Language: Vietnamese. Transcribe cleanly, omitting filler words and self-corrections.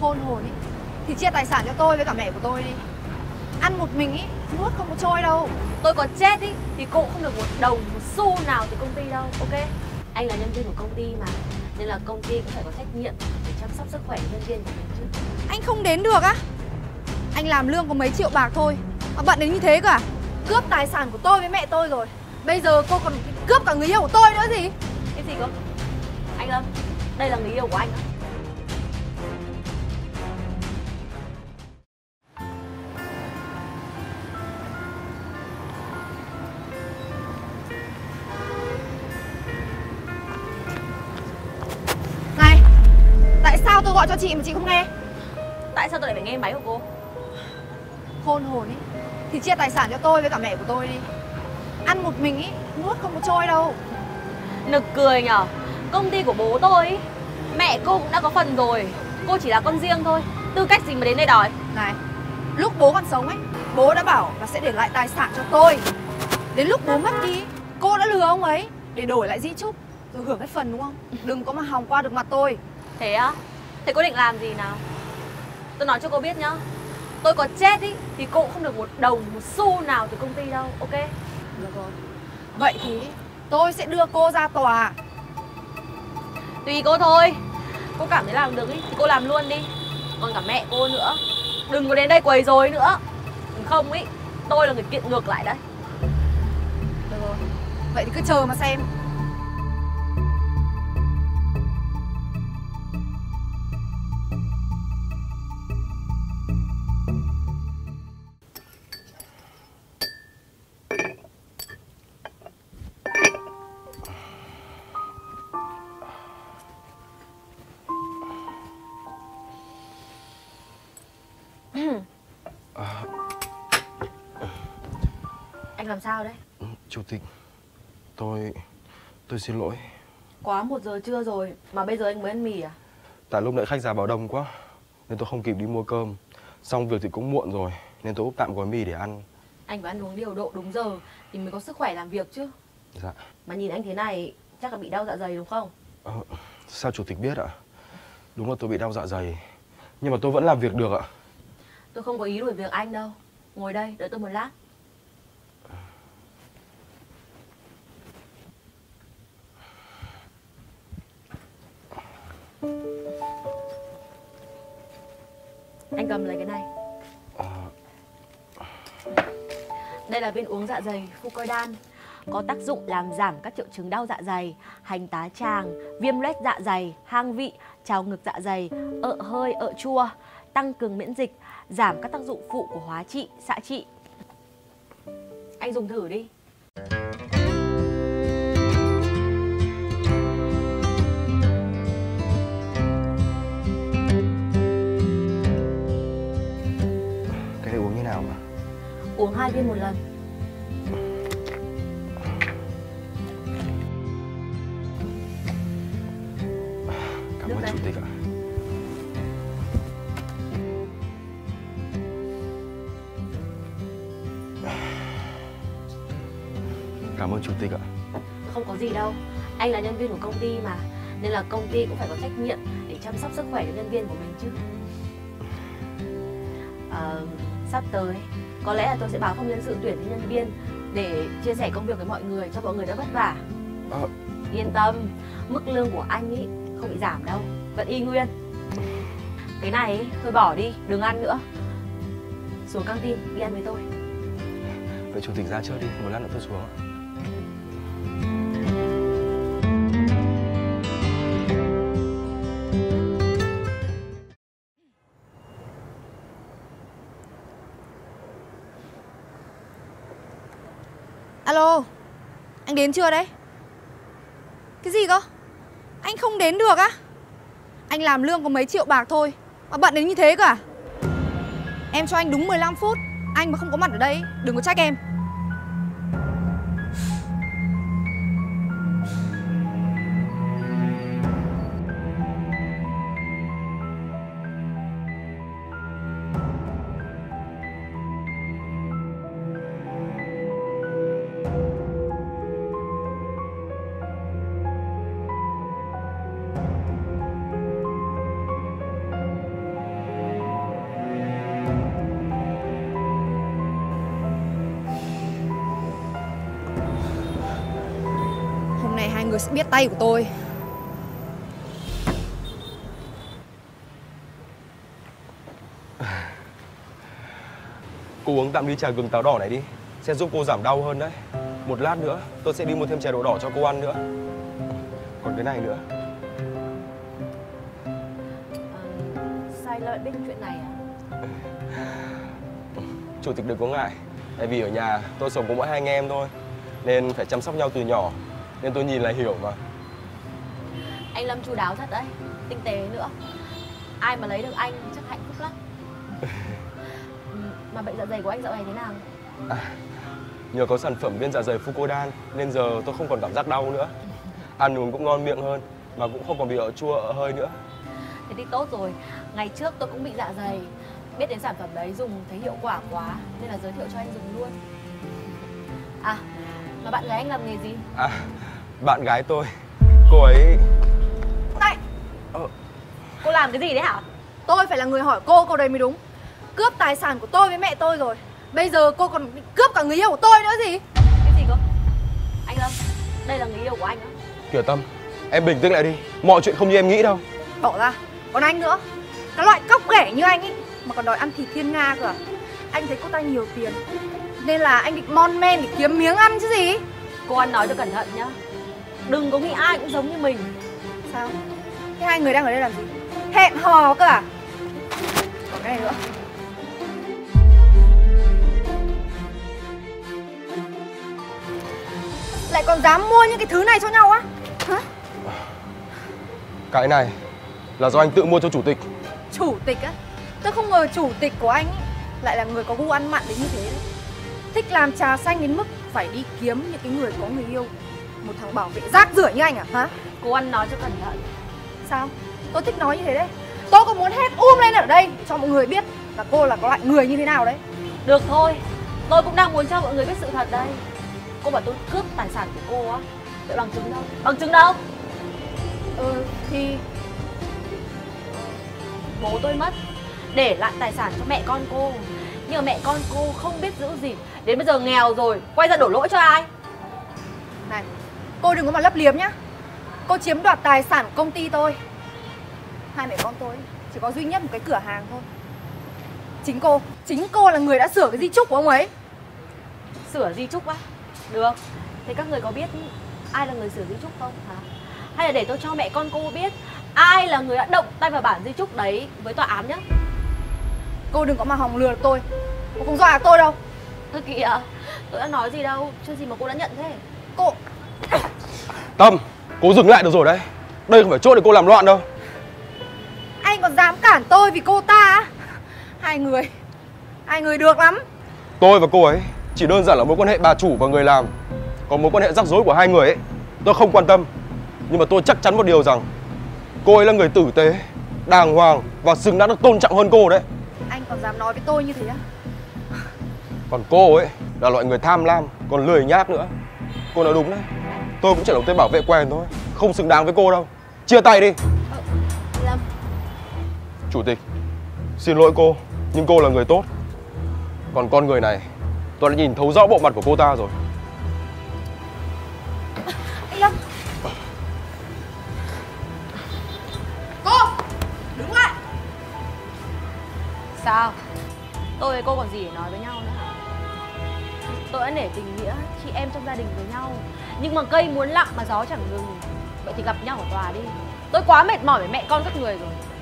Khôn hồn ý thì chia tài sản cho tôi với cả mẹ của tôi đi. Ăn một mình ý, nuốt không có trôi đâu. Tôi có chết ý thì cô cũng không được một đồng, một xu nào từ công ty đâu, ok? Anh là nhân viên của công ty mà, nên là công ty cũng phải có trách nhiệm để chăm sóc sức khỏe nhân viên của mình chứ. Anh không đến được á? Anh làm lương có mấy triệu bạc thôi mà bận đến như thế cơ à? Cướp tài sản của tôi với mẹ tôi rồi, bây giờ cô còn cướp cả người yêu của tôi nữa gì? Cái gì cơ? Anh Lâm, đây là người yêu của anh á. Này, tại sao tôi gọi cho chị mà chị không nghe? Tại sao tôi lại phải nghe máy của cô? Khôn hồn ý thì chia tài sản cho tôi với cả mẹ của tôi đi. Ăn một mình ý, nuốt không có trôi đâu. Nực cười nhở. Công ty của bố tôi ý, mẹ cô cũng đã có phần rồi. Cô chỉ là con riêng thôi, tư cách gì mà đến đây đòi. Này, lúc bố còn sống ấy, bố đã bảo là sẽ để lại tài sản cho tôi. Đến lúc bố mất đi, cô đã lừa ông ấy để đổi lại di chúc rồi hưởng cái phần, đúng không? Đừng có mà hòng qua được mặt tôi. Thế á? Thế cô định làm gì nào? Tôi nói cho cô biết nhá, tôi có chết ý thì cô cũng không được một đồng, một xu nào từ công ty đâu, ok? Được rồi. Vậy thì tôi sẽ đưa cô ra tòa. Tùy cô thôi. Cô cảm thấy làm được ý thì cô làm luôn đi. Còn cả mẹ cô nữa, đừng có đến đây quấy rối nữa. Không ý, tôi là người kiện ngược lại đấy. Được rồi. Vậy thì cứ chờ mà xem. Anh làm sao đấy? Chủ tịch, tôi xin lỗi. Quá 1 giờ trưa rồi mà bây giờ anh mới ăn mì à? Tại lúc nãy khách ra báo đông quá nên tôi không kịp đi mua cơm. Xong việc thì cũng muộn rồi nên tôi úp tạm gói mì để ăn. Anh phải ăn uống điều độ đúng giờ thì mới có sức khỏe làm việc chứ. Dạ. Mà nhìn anh thế này chắc là bị đau dạ dày đúng không? Sao chủ tịch biết ạ? Đúng là tôi bị đau dạ dày, nhưng mà tôi vẫn làm việc được ạ. Tôi không có ý đuổi việc anh đâu. Ngồi đây, đợi tôi một lát. Anh cầm lấy cái này. Đây là viên uống dạ dày Fucoidan, có tác dụng làm giảm các triệu chứng đau dạ dày, hành tá tràng, viêm loét dạ dày, hang vị, trào ngược dạ dày, ợ hơi, ợ chua, tăng cường miễn dịch, giảm các tác dụng phụ của hóa trị, xạ trị. Anh dùng thử đi. Cái này uống như nào mà? Uống 2 viên một lần. Cảm ơn chủ tịch ạ. Cảm ơn chủ tịch ạ. Không có gì đâu. Anh là nhân viên của công ty mà, nên là công ty cũng phải có trách nhiệm để chăm sóc sức khỏe cho nhân viên của mình chứ. Sắp tới có lẽ là tôi sẽ báo phong nhân sự tuyển thêm nhân viên để chia sẻ công việc với mọi người cho mọi người đỡ vất vả. Yên tâm, mức lương của anh ý không bị giảm đâu, vẫn y nguyên. Cái này ý, thôi bỏ đi, đừng ăn nữa. Xuống căng tin đi ăn với tôi. Vậy chủ tịch ra trước đi, một lát nữa tôi xuống ạ. Alo, anh đến chưa đấy? Cái gì cơ? Anh không đến được á? Anh làm lương có mấy triệu bạc thôi mà bận đến như thế cơ à? Em cho anh đúng 15 phút. Anh mà không có mặt ở đây, đừng có trách em. người sẽ biết tay của tôi. Cô uống tạm ly trà gừng táo đỏ này đi, sẽ giúp cô giảm đau hơn đấy. Một lát nữa tôi sẽ đi mua thêm chè đậu đỏ cho cô ăn nữa. Còn cái này nữa. Sao anh lại biết chuyện này à? Chủ tịch đừng có ngại, tại vì ở nhà tôi sống có mỗi hai anh em thôi, nên phải chăm sóc nhau từ nhỏ, nên tôi nhìn là hiểu mà. Anh Lâm chu đáo thật đấy, tinh tế nữa. Ai mà lấy được anh chắc hạnh phúc lắm. Mà bệnh dạ dày của anh dạo này thế nào? Nhờ có sản phẩm viên dạ dày Fucodan nên giờ tôi không còn cảm giác đau nữa. Ăn uống cũng ngon miệng hơn, mà cũng không còn bị ở chua ở hơi nữa. Thế thì tốt rồi. Ngày trước tôi cũng bị dạ dày, biết đến sản phẩm đấy dùng thấy hiệu quả quá nên là giới thiệu cho anh dùng luôn. À, mà bạn gái anh làm nghề gì? Bạn gái tôi, cô ấy... Này, Cô làm cái gì đấy hả? tôi phải là người hỏi cô câu đấy mới đúng. Cướp tài sản của tôi với mẹ tôi rồi, bây giờ cô còn cướp cả người yêu của tôi nữa gì? Cái gì cơ? Anh Lâm, đây là người yêu của anh á? Kìa Tâm, em bình tĩnh lại đi, mọi chuyện không như em nghĩ đâu. Bỏ ra, còn anh nữa. Cái loại cóc ghẻ như anh ấy mà còn đòi ăn thịt thiên nga cơ à? Anh thấy cô ta nhiều tiền nên là anh định mon men để kiếm miếng ăn chứ gì. Cô ăn nói cho cẩn thận nhá. Đừng có nghĩ ai cũng giống như mình. Sao? Thế hai người đang ở đây làm gì? Hẹn hò cơ à? Còn cái này nữa. Lại còn dám mua những cái thứ này cho nhau á? Hả? Cái này là do anh tự mua cho chủ tịch. Chủ tịch á? Tôi không ngờ chủ tịch của anh ấy lại là người có gu ăn mặn đến như thế đấy. Thích làm trà xanh đến mức phải đi kiếm những cái người có người yêu. Một thằng bảo vệ rác rưởi như anh à? Hả? Cô ăn nói cho cẩn thận. Sao? Tôi thích nói như thế đấy. Tôi còn muốn hét lên ở đây cho mọi người biết là cô là có loại người như thế nào đấy. Được thôi, tôi cũng đang muốn cho mọi người biết sự thật đây. Cô bảo tôi cướp tài sản của cô á. Vậy bằng chứng đâu? Bằng chứng đâu? Thì Bố tôi mất, để lại tài sản cho mẹ con cô. Nhưng mà mẹ con cô không biết giữ gìn, đến bây giờ nghèo rồi, quay ra đổ lỗi cho ai? này, cô đừng có mà lấp liếm nhá. Cô chiếm đoạt tài sản của công ty tôi. Hai mẹ con tôi chỉ có duy nhất một cái cửa hàng thôi. Chính cô là người đã sửa cái di chúc của ông ấy. Sửa di chúc á? Được. Thế các người có biết ai là người sửa di chúc không hả? Hay là để tôi cho mẹ con cô biết ai là người đã động tay vào bản di chúc đấy với tòa án nhá. Cô đừng có mà hòng lừa được tôi. Cô không dọa được tôi đâu. Ơ kìa, tôi đã nói gì đâu, chưa gì mà cô đã nhận thế. Cô Tâm, cô dừng lại được rồi đấy. Đây không phải chỗ để cô làm loạn đâu. Anh còn dám cản tôi vì cô ta á? Hai người được lắm. Tôi và cô ấy chỉ đơn giản là mối quan hệ bà chủ và người làm. Còn mối quan hệ rắc rối của hai người ấy tôi không quan tâm. Nhưng mà tôi chắc chắn một điều rằng cô ấy là người tử tế, đàng hoàng và xứng đáng được tôn trọng hơn cô đấy. Anh còn dám nói với tôi như thế á? Còn cô ấy là loại người tham lam, còn lười nhác nữa. Cô nói đúng đấy. Tôi cũng chỉ là một tên bảo vệ quèn thôi, không xứng đáng với cô đâu. Chia tay đi. Lâm, Chủ tịch, xin lỗi cô, nhưng cô là người tốt. Còn con người này, tôi đã nhìn thấu rõ bộ mặt của cô ta rồi. Anh Lâm. Cô đứng lại. sao? Tôi với cô còn gì để nói với nhau nữa hả? Tôi đã nể tình nghĩa chị em trong gia đình với nhau. Nhưng mà cây muốn lặng mà gió chẳng ngừng. Vậy thì gặp nhau ở tòa đi. Tôi quá mệt mỏi với mẹ con các người rồi.